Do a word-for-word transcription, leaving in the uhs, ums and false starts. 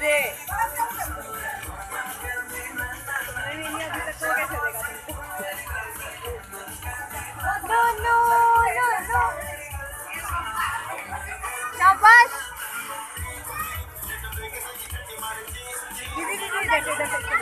दे। नहीं नहीं अभी तक तो कैसे देगा तुमको? No no no no. शाबाश। दीदी दीदी देखो देखो।